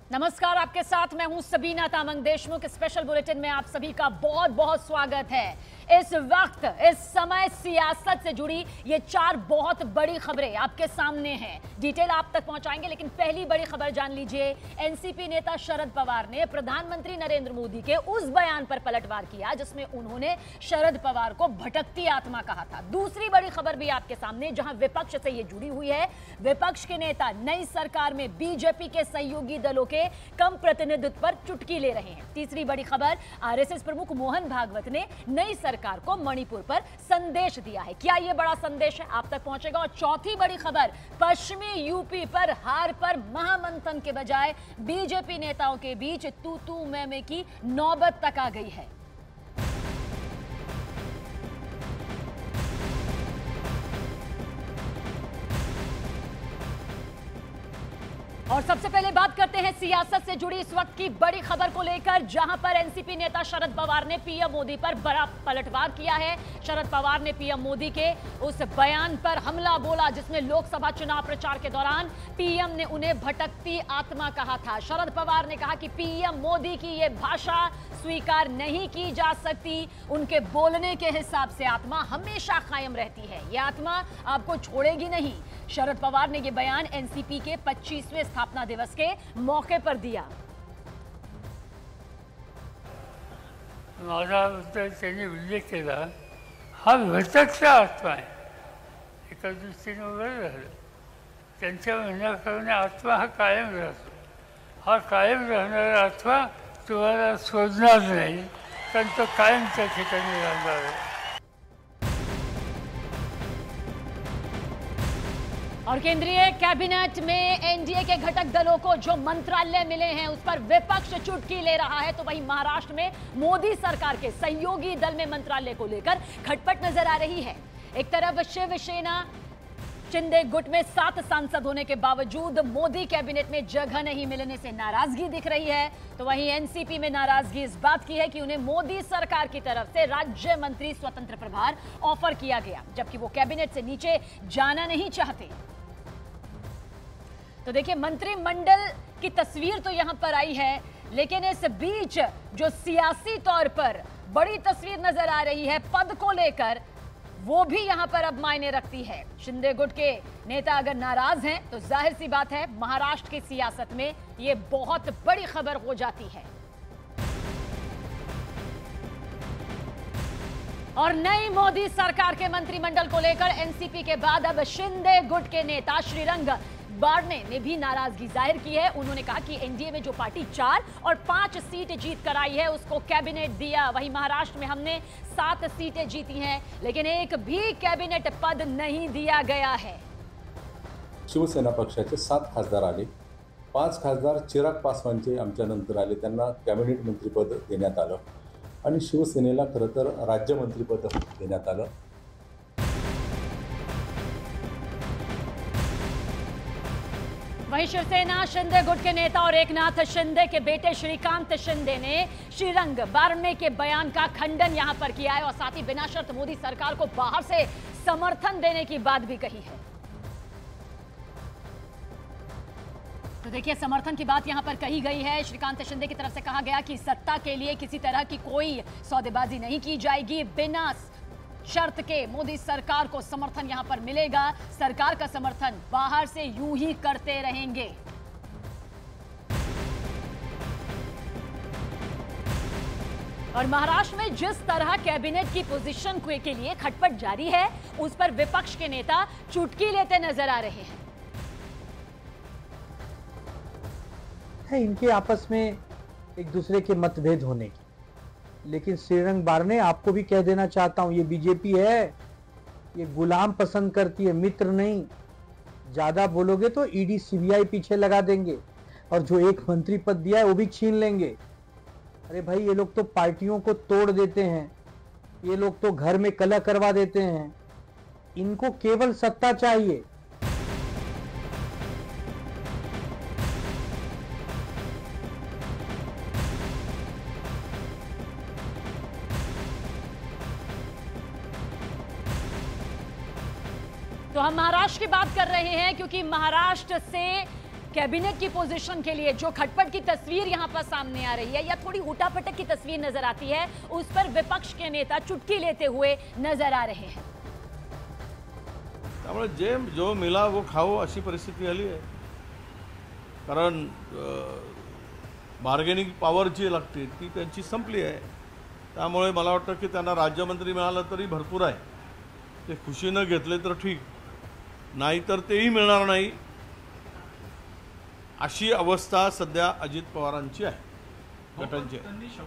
नमस्कार, आपके साथ मैं हूं सबीना तामंग देशमुख। स्पेशल बुलेटिन में आप सभी का बहुत बहुत स्वागत है। इस वक्त इस समय सियासत से जुड़ी ये 4 बहुत बड़ी खबरें आपके सामने हैं। डिटेल आप तक पहुंचाएंगे, लेकिन पहली बड़ी खबर जान लीजिए। एनसीपी नेता शरद पवार ने प्रधानमंत्री नरेंद्र मोदी के उस बयान पर पलटवार किया जिसमें उन्होंने शरद पवार को भटकती आत्मा कहा था। दूसरी बड़ी खबर भी आपके सामने, जहां विपक्ष से ये जुड़ी हुई है। विपक्ष के नेता नई सरकार में बीजेपी के सहयोगी दलों के कम प्रतिनिधित्व पर चुटकी ले रहे हैं। तीसरी बड़ी खबर, आरएसएस प्रमुख मोहन भागवत ने नई सरकार को मणिपुर पर संदेश दिया है। क्या यह बड़ा संदेश है, आप तक पहुंचेगा। और चौथी बड़ी खबर, पश्चिमी यूपी पर हार पर महामंथन के बजाय बीजेपी नेताओं के बीच तू तू मैं की नौबत तक आ गई है। और सबसे पहले बात करते हैं सियासत से जुड़ी इस वक्त की बड़ी खबर को लेकर, जहां पर एनसीपी नेता शरद पवार ने पीएम मोदी पर बड़ा पलटवार किया है। शरद पवार ने पीएम मोदी के उस बयान पर हमला बोला जिसमें लोकसभा चुनाव प्रचार के दौरान पीएम ने उन्हें भटकती आत्मा कहा था। शरद पवार ने कहा कि पीएम मोदी की यह भाषा स्वीकार नहीं की जा सकती। उनके बोलने के हिसाब से आत्मा हमेशा कायम रहती है, यह आत्मा आपको छोड़ेगी नहीं। शरद पवार ने यह बयान एनसीपी के 25वें स्थापना दिवस के मौके पर दिया। माझा त्यांनी उल्लेख केला, हा भटकता आत्मा आहे। एका दृष्टीने बरं झालं, त्यांच्या म्हणण्याप्रमाणे आत्मा हा कायम राहतो। हा कायम राहणारा आत्मा तुम्हाला शोधणार नाही, कारण तो कायम त्या ठिकाणी राहणार आहे। और केंद्रीय कैबिनेट में एनडीए के घटक दलों को जो मंत्रालय मिले हैं उस पर विपक्ष चुटकी ले रहा है, तो वहीं महाराष्ट्र में मोदी सरकार के सहयोगी दल में मंत्रालय को लेकर खटपट नजर आ रही है। एक तरफ शिवसेना शिंदे गुट में 7 सांसद होने के बावजूद मोदी कैबिनेट में जगह नहीं मिलने से नाराजगी दिख रही है, तो वहीं एनसीपी में नाराजगी इस बात की है कि उन्हें मोदी सरकार की तरफ से राज्य मंत्री स्वतंत्र प्रभार ऑफर किया गया, जबकि वो कैबिनेट से नीचे जाना नहीं चाहते। तो देखिए, मंत्रिमंडल की तस्वीर तो यहां पर आई है, लेकिन इस बीच जो सियासी तौर पर बड़ी तस्वीर नजर आ रही है पद को लेकर, वो भी यहां पर अब मायने रखती है। शिंदे गुट के नेता अगर नाराज हैं तो जाहिर सी बात है महाराष्ट्र की सियासत में ये बहुत बड़ी खबर हो जाती है। और नई मोदी सरकार के मंत्रिमंडल को लेकर एनसीपी के बाद अब शिंदे गुट के नेता श्रीरंग बारने ने भी नाराजगी जाहिर की है। उन्होंने कहा कि एनडीए में जो पार्टी 4 और 5 सीट जीत कर आई है उसको कैबिनेट दिया, वहीं महाराष्ट्र में हमने 7 सीटें जीती हैं, लेकिन एक भी कैबिनेट पद नहीं दिया गया है। शिवसेना पक्षाचे 7 खासदार आले, 5 खासदार चिराग पासवानचे आमच्या नंतर आले, त्यांना कॅबिनेट मंत्रिपद देण्यात आलं आणि शिवसेनेला खरं तर राज्यमंत्रीपद देण्यात आलं। वहीं शिवसेना शिंदे गुट के नेता और एकनाथ शिंदे के बेटे श्रीकांत शिंदे ने श्रीरंग बारने के बयान का खंडन यहां पर किया है और साथ ही बिना शर्त मोदी सरकार को बाहर से समर्थन देने की बात भी कही है। तो देखिए, समर्थन की बात यहां पर कही गई है। श्रीकांत शिंदे की तरफ से कहा गया कि सत्ता के लिए किसी तरह की कोई सौदेबाजी नहीं की जाएगी, बिना शर्त के मोदी सरकार को समर्थन यहां पर मिलेगा। सरकार का समर्थन बाहर से यूं ही करते रहेंगे। और महाराष्ट्र में जिस तरह कैबिनेट की पोजीशन के लिए खटपट जारी है, उस पर विपक्ष के नेता चुटकी लेते नजर आ रहे हैं। इनके आपस में एक दूसरे के मतभेद होने की, लेकिन श्रीरंग बारने आपको भी कह देना चाहता हूं, ये बीजेपी है, ये गुलाम पसंद करती है, मित्र नहीं। ज्यादा बोलोगे तो ईडी सीबीआई पीछे लगा देंगे और जो एक मंत्री पद दिया है वो भी छीन लेंगे। अरे भाई, ये लोग तो पार्टियों को तोड़ देते हैं, ये लोग तो घर में कलह करवा देते हैं, इनको केवल सत्ता चाहिए। तो हम महाराष्ट्र की बात कर रहे हैं, क्योंकि महाराष्ट्र से कैबिनेट की पोजीशन के लिए जो खटपट की तस्वीर यहां पर सामने आ रही है या थोड़ी हुटापटक की तस्वीर नजर आती है, उस पर विपक्ष के नेता चुटकी लेते हुए नजर आ रहे हैं। त्यामुळे जे जो मिला वो खाओ अशी परिस्थिती आली आहे। कारण बार्गेनिंग पॉवर जी लागते ती त्यांची संपली आहे। त्यामुळे मला वाटतं की त्यांना राज्यमंत्री मिळालं तरी भरपूर आहे, ते खुशीनं घेतले तर ठीक, नाहीतर तेही मिळणार नाही अशी अवस्था सध्या अजित पवारांची आहे, गटांची आहे।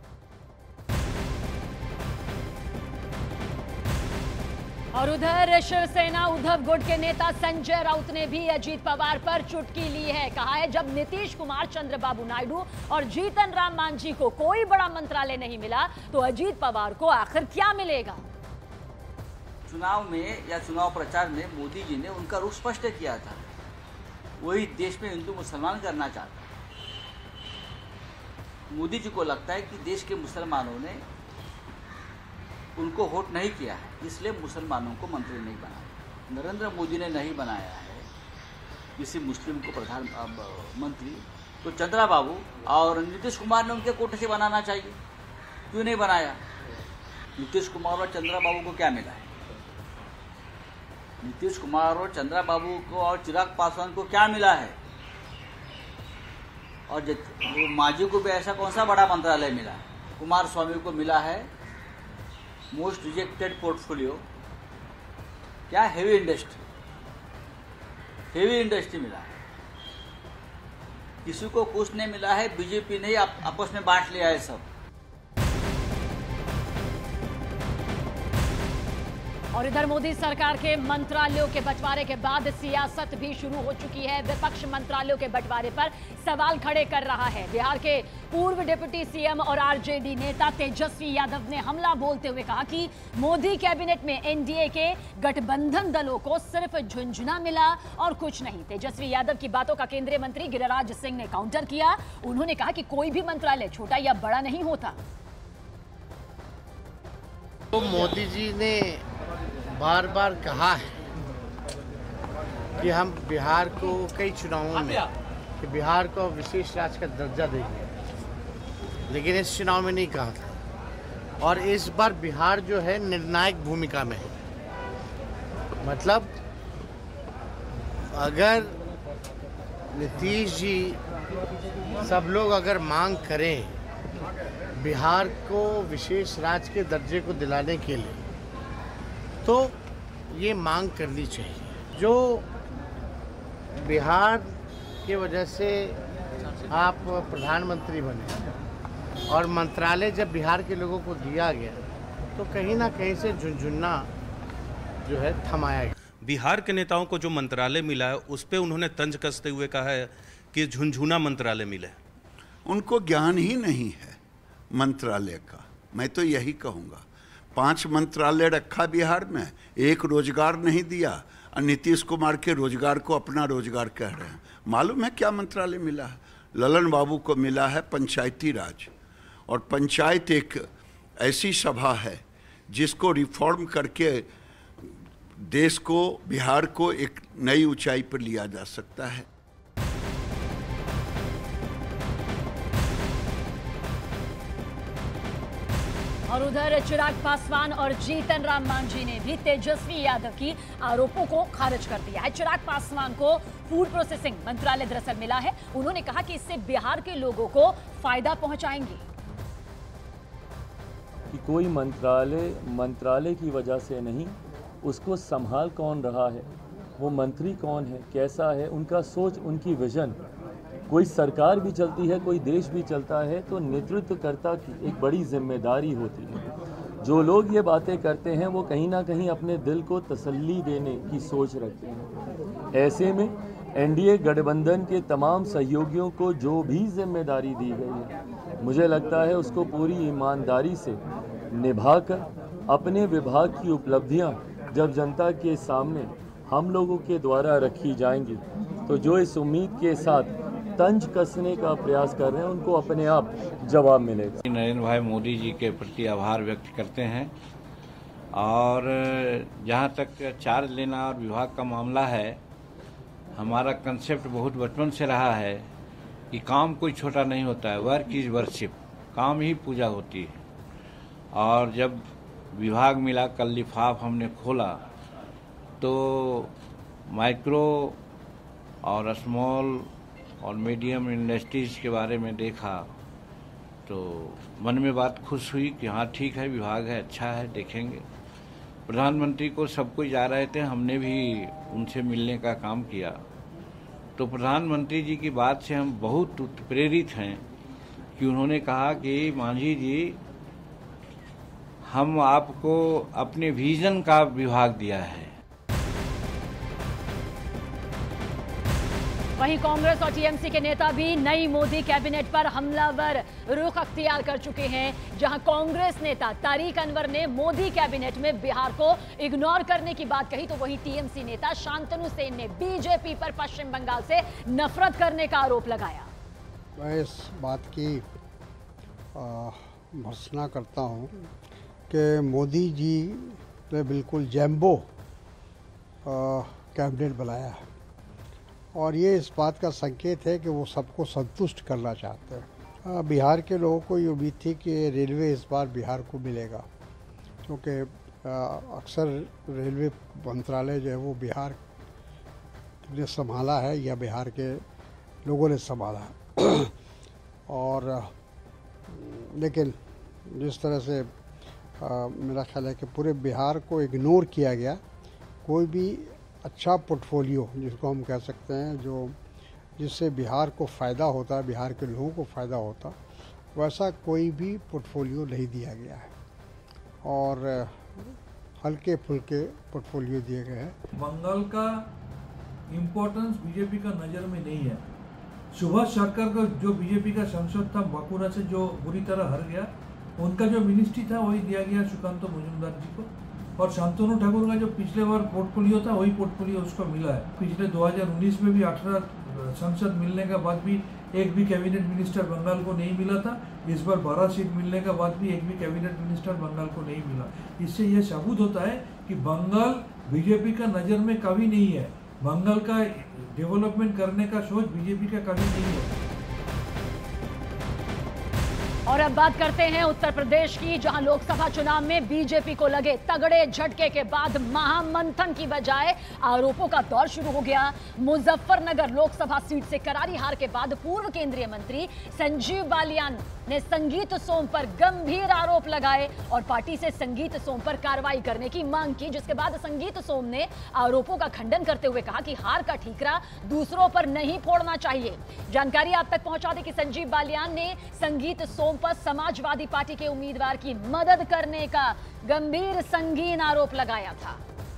और उधर शिवसेना उद्धव गुट के नेता संजय राउत ने भी अजीत पवार पर चुटकी ली है। कहा है जब नीतीश कुमार, चंद्रबाबू नायडू और जीतन राम मांझी को कोई बड़ा मंत्रालय नहीं मिला तो अजीत पवार को आखिर क्या मिलेगा। चुनाव में या चुनाव प्रचार में मोदी जी ने उनका रुख स्पष्ट किया था, वही देश में हिंदू मुसलमान करना चाहता। मोदी जी को लगता है कि देश के मुसलमानों ने उनको वोट नहीं किया है, इसलिए मुसलमानों को मंत्री नहीं बनाया। नरेंद्र मोदी ने नहीं बनाया है किसी मुस्लिम को प्रधानमंत्री, तो चंद्रा बाबू और नीतीश कुमार ने उनके कोटे से बनाना चाहिए, क्यों नहीं बनाया। नीतीश कुमार और चंद्रा बाबू को क्या मिला है? नीतीश कुमार और चंद्रा बाबू को और चिराग पासवान को क्या मिला है? और मांझी को भी ऐसा कौन सा बड़ा मंत्रालय मिला है? कुमार स्वामी को मिला है मोस्ट रिजेक्टेड पोर्टफोलियो, क्या हेवी इंडस्ट्री मिला है। किसी को कुछ नहीं मिला है, बीजेपी ने आपस में बांट लिया है सब। और इधर मोदी सरकार के मंत्रालयों के बंटवारे के बाद सियासत भी शुरू हो चुकी है। विपक्ष मंत्रालयों के बंटवारे पर सवाल खड़े कर रहा है। बिहार के पूर्व डिप्टी सीएम और आरजेडी नेता तेजस्वी यादव ने हमला बोलते हुए कहा कि मोदी कैबिनेट में एनडीए के गठबंधन दलों को सिर्फ झुंझुना मिला और कुछ नहीं। तेजस्वी यादव की बातों का केंद्रीय मंत्री गिरिराज सिंह ने काउंटर किया। उन्होंने कहा कि कोई भी मंत्रालय छोटा या बड़ा नहीं होता। तो मोदी जी ने बार बार कहा है कि हम बिहार को कई चुनावों में कि बिहार को विशेष राज्य का दर्जा देंगे, लेकिन इस चुनाव में नहीं कहा था। और इस बार बिहार जो है निर्णायक भूमिका में है। मतलब अगर नीतीश जी सब लोग अगर मांग करें बिहार को विशेष राज्य के दर्जे को दिलाने के लिए, तो ये मांग करनी चाहिए। जो बिहार की वजह से आप प्रधानमंत्री बने और मंत्रालय जब बिहार के लोगों को दिया गया, तो कहीं ना कहीं से झुंझुना जो है थमाया गया। बिहार के नेताओं को जो मंत्रालय मिला है उस पे उन्होंने तंज कसते हुए कहा है कि झुंझुना मंत्रालय मिले। उनको ज्ञान ही नहीं है मंत्रालय का। मैं तो यही कहूँगा, 5 मंत्रालय रखा बिहार में, एक रोजगार नहीं दिया, और नीतीश कुमार के रोजगार को अपना रोजगार कह रहे हैं। मालूम है क्या मंत्रालय मिला है? ललन बाबू को मिला है पंचायती राज, और पंचायत एक ऐसी सभा है जिसको रिफॉर्म करके देश को, बिहार को एक नई ऊंचाई पर लिया जा सकता है। और उधर चिराग पासवान और जीतन राम मांझी ने भी तेजस्वी यादव की आरोपों को खारिज कर दिया है। चिराग पासवान को फूड प्रोसेसिंग मंत्रालय दरअसल मिला है। उन्होंने कहा कि इससे बिहार के लोगों को फायदा पहुंचाएंगे। कि कोई मंत्रालय की वजह से नहीं, उसको संभाल कौन रहा है, वो मंत्री कौन है, कैसा है, उनका सोच, उनकी विजन। कोई सरकार भी चलती है, कोई देश भी चलता है, तो नेतृत्वकर्ता की एक बड़ी जिम्मेदारी होती है। जो लोग ये बातें करते हैं वो कहीं ना कहीं अपने दिल को तसल्ली देने की सोच रखते हैं। ऐसे में एनडीए गठबंधन के तमाम सहयोगियों को जो भी जिम्मेदारी दी गई है, मुझे लगता है उसको पूरी ईमानदारी से निभाकर अपने विभाग की उपलब्धियां जब जनता के सामने हम लोगों के द्वारा रखी जाएंगी, तो जो इस उम्मीद के साथ तंज कसने का प्रयास कर रहे हैं उनको अपने आप जवाब मिलेगा। नरेंद्र भाई मोदी जी के प्रति आभार व्यक्त करते हैं। और जहां तक चार्ज लेना और विभाग का मामला है, हमारा कंसेप्ट बहुत बचपन से रहा है कि काम कोई छोटा नहीं होता है, वर्क इज वर्शिप, काम ही पूजा होती है। और जब विभाग मिला, कल लिफाफ हमने खोला तो माइक्रो और स्मॉल और मीडियम इंडस्ट्रीज के बारे में देखा तो मन में बात खुश हुई कि हाँ ठीक है, विभाग है, अच्छा है, देखेंगे। प्रधानमंत्री को सब कोई जा रहे थे, हमने भी उनसे मिलने का काम किया। तो प्रधानमंत्री जी की बात से हम बहुत प्रेरित हैं कि उन्होंने कहा कि मांझी जी, हम आपको अपने विजन का विभाग दिया है। वहीं कांग्रेस और टीएमसी के नेता भी नई मोदी कैबिनेट पर हमलावर रुख अख्तियार कर चुके हैं। जहां कांग्रेस नेता तारिक अनवर ने मोदी कैबिनेट में बिहार को इग्नोर करने की बात कही, तो वहीं टीएमसी नेता शांतनु सेन ने बीजेपी पर पश्चिम बंगाल से नफरत करने का आरोप लगाया। मैं इस बात की भर्त्सना करता हूं कि मोदी जी ने बिल्कुल जैम्बो कैबिनेट बनाया है और ये इस बात का संकेत है कि वो सबको संतुष्ट करना चाहते हैं। बिहार के लोगों को ये उम्मीद थी कि रेलवे इस बार बिहार को मिलेगा, क्योंकि अक्सर रेलवे मंत्रालय जो है वो बिहार ने संभाला है या बिहार के लोगों ने संभाला है। और लेकिन जिस तरह से मेरा ख्याल है कि पूरे बिहार को इग्नोर किया गया, कोई भी अच्छा पोर्टफोलियो जिसको हम कह सकते हैं, जो जिससे बिहार को फ़ायदा होता है, बिहार के लोगों को फ़ायदा होता, वैसा कोई भी पोर्टफोलियो नहीं दिया गया है और हल्के फुल्के पोर्टफोलियो दिए गए हैं। बंगाल का इम्पोर्टेंस बीजेपी का नज़र में नहीं है। सुभाष सरकार का जो बीजेपी का सांसद था बांकुरा से, जो बुरी तरह हार गया, उनका जो मिनिस्ट्री था वही दिया गया सुकांत मजुमदार जी को। और शांतनु ठाकुर का जो पिछले बार पोर्टफोलियो था वही पोर्टफोलियो उसको मिला है। पिछले 2019 में भी 18 सांसद मिलने के बाद भी एक भी कैबिनेट मिनिस्टर बंगाल को नहीं मिला था। इस बार 12 सीट मिलने के बाद भी एक भी कैबिनेट मिनिस्टर बंगाल को नहीं मिला। इससे यह साबित होता है कि बंगाल बीजेपी का नज़र में कभी नहीं है। बंगाल का डेवलपमेंट करने का सोच बीजेपी का कभी नहीं है। और अब बात करते हैं उत्तर प्रदेश की, जहां लोकसभा चुनाव में बीजेपी को लगे तगड़े झटके के बाद महामंथन की बजाय आरोपों का दौर शुरू हो गया। मुजफ्फरनगर लोकसभा सीट से करारी हार के बाद पूर्व केंद्रीय मंत्री संजीव बालियान ने संगीत सोम पर गंभीर आरोप लगाए और पार्टी से संगीत सोम पर कार्रवाई करने की मांग की, जिसके बाद संगीत सोम ने आरोपों का खंडन करते हुए कहा कि हार का ठीकरा दूसरों पर नहीं फोड़ना चाहिए। जानकारी आप तक पहुंचा दें कि संजीव बालियान ने संगीत सोम पर समाजवादी पार्टी के उम्मीदवार की मदद करने का गंभीर संगीन आरोप लगाया था।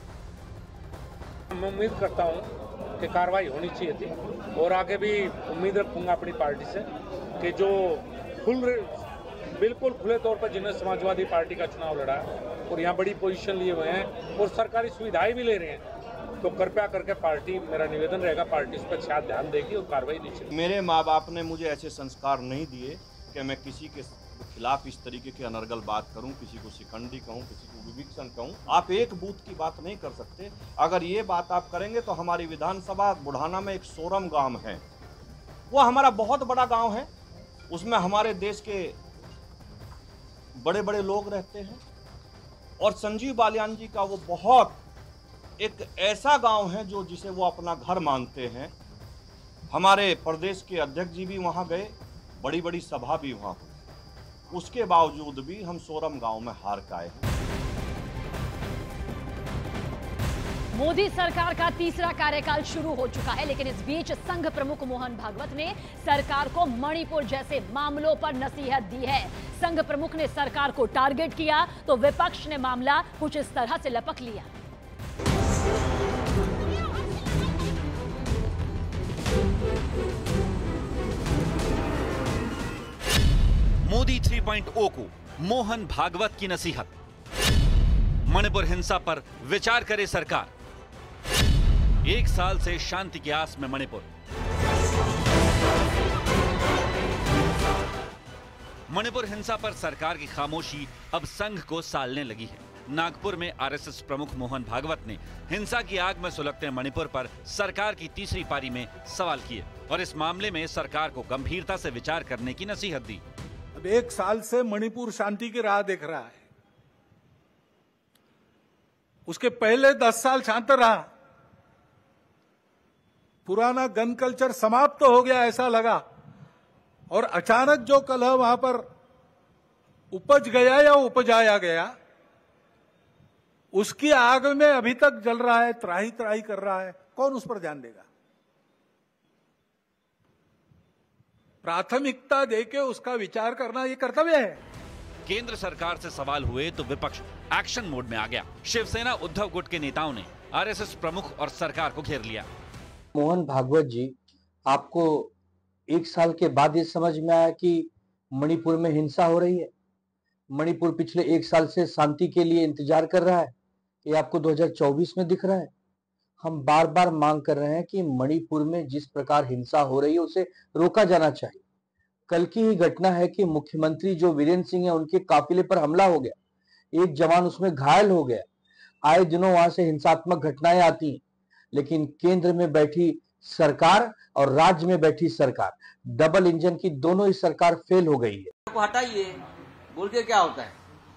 मैं उम्मीद करता हूं कि कार्रवाई होनी चाहिए थी और आगे भी उम्मीद रखूंगा अपनी पार्टी से कि जो बिल्कुल खुले तौर पर जिन्होंने समाजवादी पार्टी का चुनाव लड़ा और यहाँ बड़ी पोजीशन लिए हुए हैं और सरकारी सुविधाएं भी ले रहे हैं, तो कृपया करके पार्टी, मेरा निवेदन रहेगा, पार्टी इस पर शायद ध्यान देगी और कार्रवाई निश्चित। मेरे माँ बाप ने मुझे ऐसे संस्कार नहीं दिए कि मैं किसी के खिलाफ इस तरीके की अनर्गल बात करूं, किसी को शिकंडी कहूं, किसी को विभीषण कहूं। आप एक बूथ की बात नहीं कर सकते। अगर ये बात आप करेंगे तो हमारी विधानसभा बुढ़ाना में एक सोरम गांव है, वो हमारा बहुत बड़ा गांव है, उसमें हमारे देश के बड़े बड़े लोग रहते हैं और संजीव बालियान जी का वो बहुत एक ऐसा गांव है जो जिसे वो अपना घर मानते हैं। हमारे प्रदेश के अध्यक्ष जी भी वहाँ गए, बड़ी बड़ी सभा भी वहाँ हुई, उसके बावजूद भी हम सोरम गांव में हार के आए हैं। मोदी सरकार का तीसरा कार्यकाल शुरू हो चुका है, लेकिन इस बीच संघ प्रमुख मोहन भागवत ने सरकार को मणिपुर जैसे मामलों पर नसीहत दी है। संघ प्रमुख ने सरकार को टारगेट किया तो विपक्ष ने मामला कुछ इस तरह से लपक लिया। मोदी 3.0 को मोहन भागवत की नसीहत। मणिपुर हिंसा पर विचार करे सरकार। 1 साल से शांति की आस में मणिपुर। मणिपुर हिंसा पर सरकार की खामोशी अब संघ को सालने लगी है। नागपुर में आरएसएस प्रमुख मोहन भागवत ने हिंसा की आग में सुलगते मणिपुर पर सरकार की तीसरी पारी में सवाल किए और इस मामले में सरकार को गंभीरता से विचार करने की नसीहत दी। अब 1 साल से मणिपुर शांति की राह देख रहा है। उसके पहले 10 साल शांत रहा। पुराना गन कल्चर समाप्त तो हो गया ऐसा लगा, और अचानक जो कलह वहां पर उपज गया या उपजाया गया, उसकी आग में अभी तक जल रहा है, त्राही त्राही कर रहा है। कौन उस पर ध्यान देगा? प्राथमिकता देके उसका विचार करना ये कर्तव्य है। केंद्र सरकार से सवाल हुए तो विपक्ष एक्शन मोड में आ गया। शिवसेना उद्धव गुट के नेताओं ने आरएसएस प्रमुख और सरकार को घेर लिया। मोहन भागवत जी, आपको 1 साल के बाद ये समझ में आया कि मणिपुर में हिंसा हो रही है? मणिपुर पिछले 1 साल से शांति के लिए इंतजार कर रहा है, ये आपको 2024 में दिख रहा है? हम बार बार मांग कर रहे हैं कि मणिपुर में जिस प्रकार हिंसा हो रही है उसे रोका जाना चाहिए। कल की ही घटना है कि मुख्यमंत्री जो वीरेंद्र सिंह है, उनके काफिले पर हमला हो गया, एक जवान उसमें घायल हो गया। आए दिनों वहां से हिंसात्मक घटनाएं आती हैं, लेकिन केंद्र में बैठी सरकार और राज्य में बैठी सरकार, डबल इंजन की दोनों ही सरकार फेल हो गई है। को हटाइए, बोल के क्या होता है?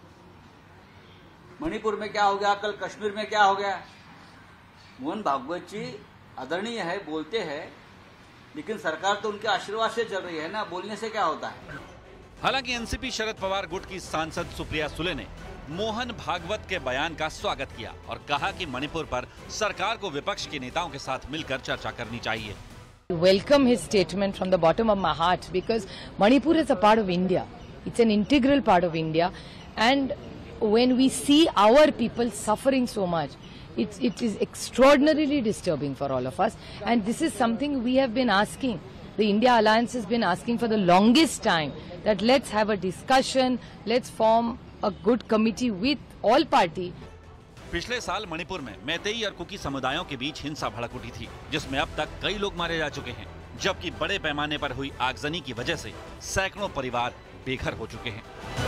मणिपुर में क्या हो गया, कल कश्मीर में क्या हो गया? मोहन भागवत जी आदरणीय है, बोलते हैं, लेकिन सरकार तो उनके आशीर्वाद से चल रही है ना, बोलने से क्या होता है? हालांकि एनसीपी शरद पवार गुट की सांसद सुप्रिया सुले ने मोहन भागवत के बयान का स्वागत किया और कहा कि मणिपुर पर सरकार को विपक्ष के नेताओं के साथ मिलकर चर्चा करनी चाहिए। Welcome his statement from the bottom of my heart, because Manipur is a part of India. It's an integral part of India, and when we see our people suffering so much, it is extraordinarily disturbing for all of us, and this is something we have been asking. The India Alliance has been asking for the longest time that let's have a discussion, let's form a good committee with all party. पिछले साल मणिपुर में मैतेई और cookie समुदायों के बीच हिंसा भड़क उठी थी, जिसमें अब तक कई लोग मारे जा चुके हैं, जबकि बड़े पैमाने पर हुई आगजनी की वजह से सैकड़ों परिवार बेघर हो चुके हैं।